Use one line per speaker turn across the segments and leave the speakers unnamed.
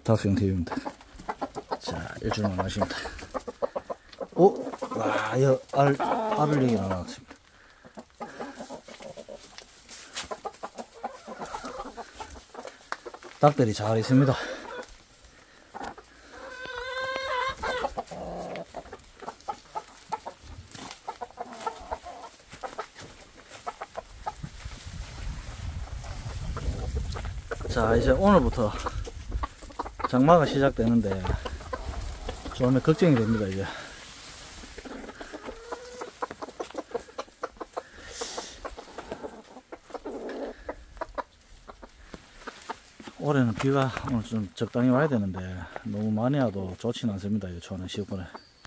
닭수영 TV입니다. 자, 일주일만 마십니다. 오! 와, 이거 알을 여기 나왔습니다. 닭들이 잘 있습니다. 자, 이제 오늘부터 장마가 시작되는데 좀 걱정이 됩니다. 이제 올해는 비가 오늘 좀 적당히 와야 되는데 너무 많이 와도 좋지는 않습니다. 이제 초는 시골에.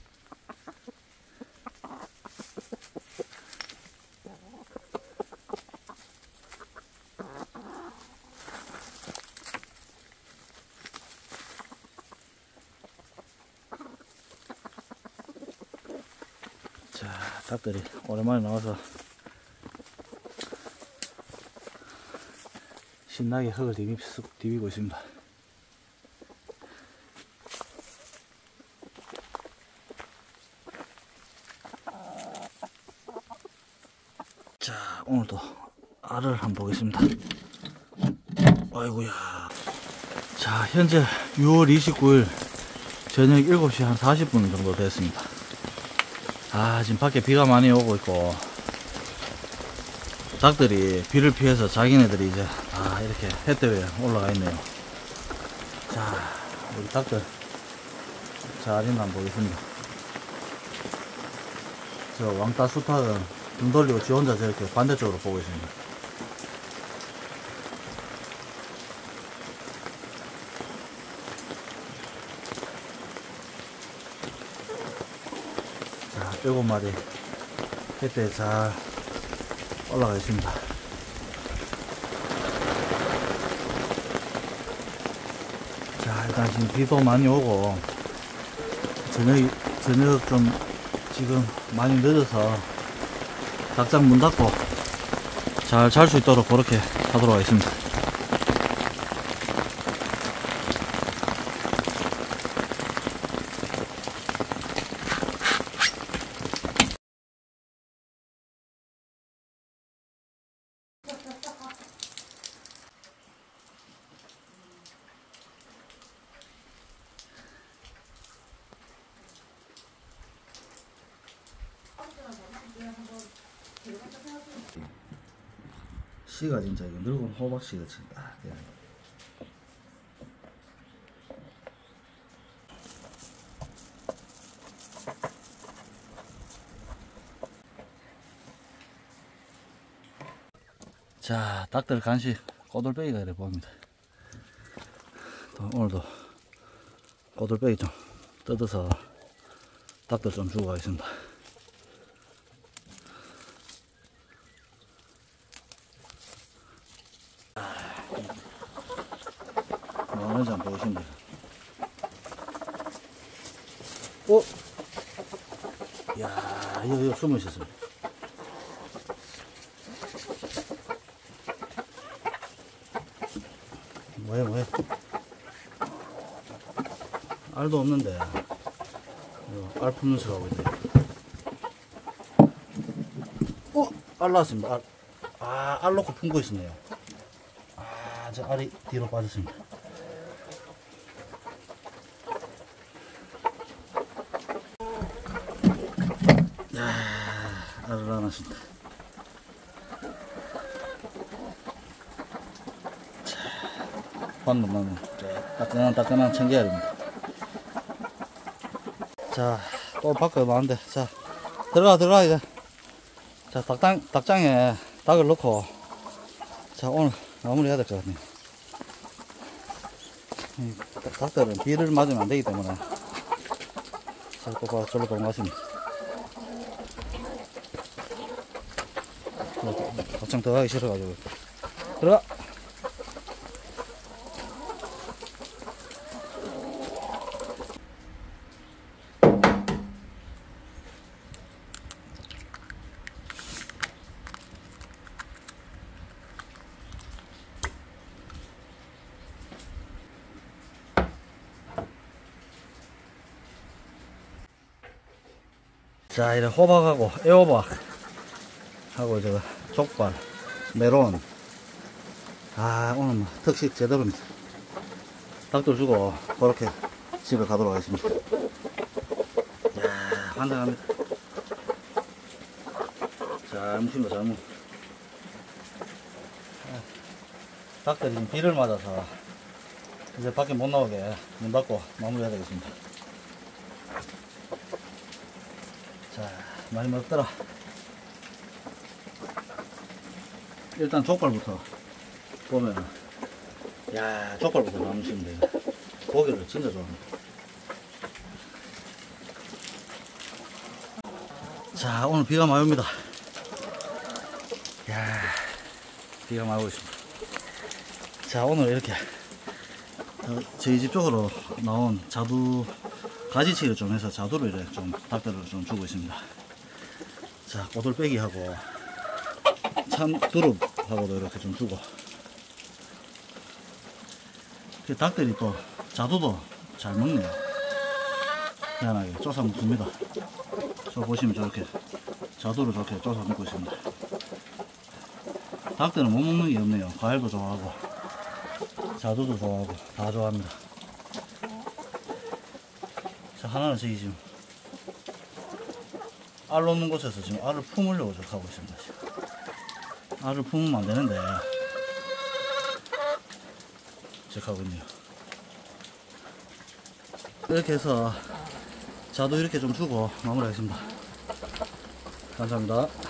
자, 닭들이 오랜만에 나와서 신나게 흙을 디비고 있습니다. 자, 오늘도 알을 한번 보겠습니다. 아이고야. 자, 현재 6월 29일 저녁 7시 한 40분 정도 됐습니다. 아, 지금 밖에 비가 많이 오고 있고 닭들이 비를 피해서 자기네들이 이제 이렇게 햇대에 올라가 있네요. 자, 우리 닭들 잘 있나 한번 보겠습니다. 저 왕따 수탉은 등 돌리고 지 혼자 저렇게 반대쪽으로 보고 있습니다. 자, 7마리 햇대에 잘 올라가 있습니다. 자, 일단 지금 비도 많이 오고 저녁 좀 지금 많이 늦어서 닭장 문 닫고 잘 잘 수 있도록 그렇게 하도록 하겠습니다. 씨가 진짜 이거 늙은 호박씨가 지금 딱 돼요. 자, 닭들 간식 꼬들빼기가 이래 보입니다. 또 오늘도 꼬들빼기 좀 뜯어서 닭들 좀 주고 가겠습니다. 뭐하는지 한번 보시면 돼요. 오! 이야, 이거 숨어 있었습니다. 뭐해. 알도 없는데, 알 품는 척 하고 있네. 알 나왔습니다. 알 놓고 품고 있었네요. 저 알이 뒤로 빠졌습니다. 알을 안 왔습니다. 방금 나는 따끈한 청계알입니다. 자, 또 밖에 많은데, 자, 들어가 이제. 자, 닭장에 닭을 넣고, 자, 오늘 마무리 해야 될 것 같네요. 닭들은 비를 맞으면 안 되기 때문에, 자, 똑바로 절로 도망갔습니다. 닭장 들어가기 싫어가지고. 들어가! 자, 이래 호박하고 애호박 하고 저 족발, 메론. 아, 오늘 뭐 특식 제대로입니다. 닭들 주고 그렇게 집에 가도록 하겠습니다. 이야, 환장합니다. 잘 묵힌다, 잘 묵. 닭들이 지금 비를 맞아서 이제 밖에 못 나오게 문 닫고 마무리해야 되겠습니다. 자, 많이 먹더라. 일단 족발부터 보면은, 야, 족발부터 남으시면 돼요. 고기를 진짜 좋아합니다. 자, 오늘 비가 많이 옵니다. 야, 비가 많이 오고 있습니다. 자, 오늘 이렇게 저희 집 쪽으로 나온 자두 가지치기를 좀 해서 자두를 이렇게 좀 닭들을 좀 주고 있습니다. 자, 꼬들빼기하고 참두릅하고도 이렇게 좀 주고, 닭들이 또 자두도 잘 먹네요. 희한하게 쪼사 먹습니다. 저 보시면 저렇게 자두를 저렇게 쪼사 먹고 있습니다. 닭들은 못 먹는 게 없네요. 과일도 좋아하고 자두도 좋아하고 다 좋아합니다. 자, 하나는 저기 지금 알 놓는 곳에서 지금 알을 품으려고 하고 있습니다. 지금. 알을 품으면 안 되는데 하고 있네요. 이렇게 해서 자두 이렇게 좀 주고 마무리하겠습니다. 감사합니다.